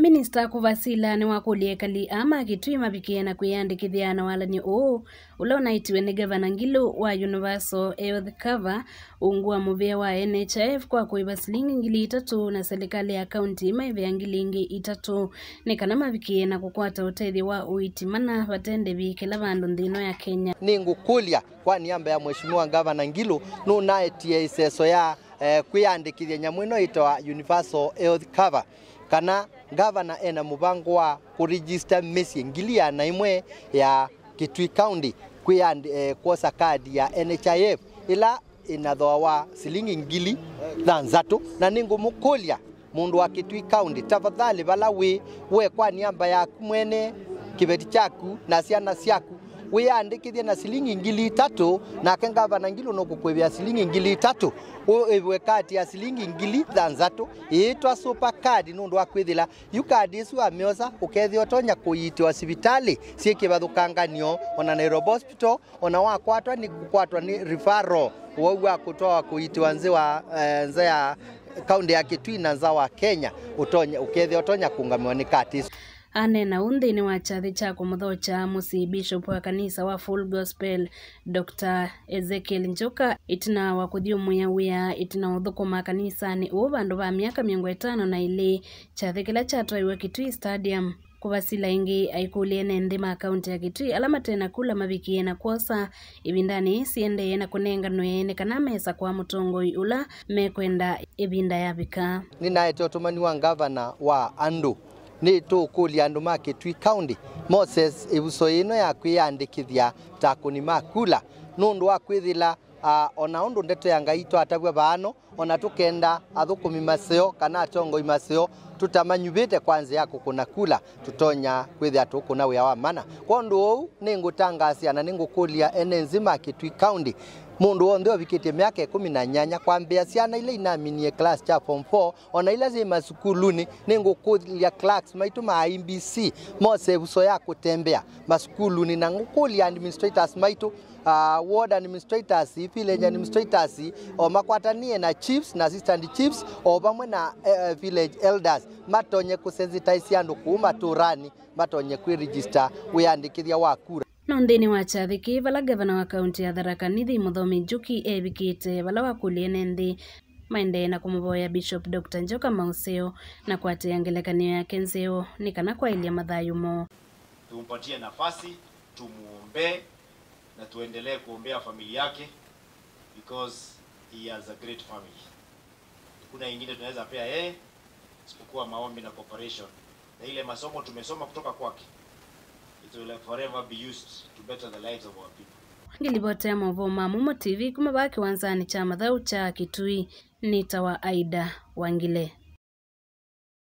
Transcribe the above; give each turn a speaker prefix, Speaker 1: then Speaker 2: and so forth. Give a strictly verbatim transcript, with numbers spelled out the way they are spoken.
Speaker 1: Minister kuvasila ni wakuliekali ama Kitui mabikie na kuyandikithia na wala ni uu ula unaitiwe ni Gavana Ngilu wa Universal Health Cover ungua muvia wa N H F kwa kuiba silingi ngili itatu na serikali ya kaunti imaivya ngilingi itatu ni kana mabikie na kukwata utethi wa uitimana watende bikila vandu ndino ya Kenya.
Speaker 2: Ni ngukulia kwa niamba ya Mheshimiwa Gavana Ngilu nunaetie iseso ya eh, kuyandikithia nyamwino itoa Universal Health Cover kana Gavana ena mubango wa kuregister mesi ngili ya na imwe ya Kitui County kuyandi eh, kosa kadi ya N H F ila inathoa wa silingi ngili thanzatu na ningu mukulia mundu wa Kitui County tafadhali bala we we kwa niamba ya mwene kibeti chaku na ciana ciaku we andikithia na silingi ngili tatu na Gavana Ngilu no kukwebya silingi ngili tatu we kati ya silingi ngili thanzatu itwa super card nundu wa kwithila yu card isu amiosa ukethia otonya kuyitwa hospitali sieke bathukanganio ona Nairobi hospital ona wa kwatwa ni kwatwa ni referral wa kutoa kuyitwa nze wa uh, nze ya kaunti ya Kitui na nza wa Kenya utonya ukethia otonya kungamwa ni kati
Speaker 1: ane na unthi ni wa chathi cha kumuthocha musi bishop wa kanisa wa Full Gospel Doctor Ezekiel Njoka itina wa kuthiumuya wia itina uthukuma kanisa ni u vandu va miaka miongo itano na ili chathi kila chatwaiwa Kitui Stadium kuvasila ingi aikulie nende ma akaunti ya Kitui alama tena kula mabikie na kuosa ibindani siende na kunenga noyene kana mesa kwa mutongoi ula mekwenda ibinda ya bika
Speaker 2: ninaete otumani wa Gavana wa Andu ni tu kulia andu ma Kitui County Moses ibuso ino ya kwiyandikithia takuni makula nundu wa kwithila uh, ona undu ndeto ya Ngai twatabwa bano ona tukenda athukumi maseo kana atongo imaseo tutamanyubite kwanza yako kuna kula tutonya kwithia tukuna wia wa mana kwa ndu ou ningutangasia na ningukulia ene nzima Kitui County mundu wonde obikitie miaka kumi na nyanya kwambia ciana ile inaminie class cha form four ona ile zima sukuluni ningukulia clerks maitu ma I B C mose buso ya kutembea masukuluni na ngukulia administrators maitu uh, ward administrators village administrators o makwatanie na chiefs na assistant chiefs o bamwe na uh, village elders matonye kusensitize andu kuma turani matonye kwiregister wiandikithia wa kura
Speaker 1: nondeni wa chathiki vala Gavana wa kaunti ya Tharaka Nithi Muthomi Njuki ebikite vala wakulie nende maende na kumuvoya Bishop Doctor Njoka Musau na kuatia ngelekanio yake nzeo ni kana kwa ilia madhayumo.
Speaker 3: Tumpatie nafasi, tumuombe na tuendelee kuombea familia yake because he has a great family. Kuna ingine tunaweza pea yeye isipokuwa maombi na cooperation. Na ile masomo tumesoma kutoka kwake, it will forever be used to better the lives of our people.
Speaker 1: Ngilibotea mavoma Mumo T V kumabaki wanzani cha madhau cha Kitui nita wa Aida Wangile.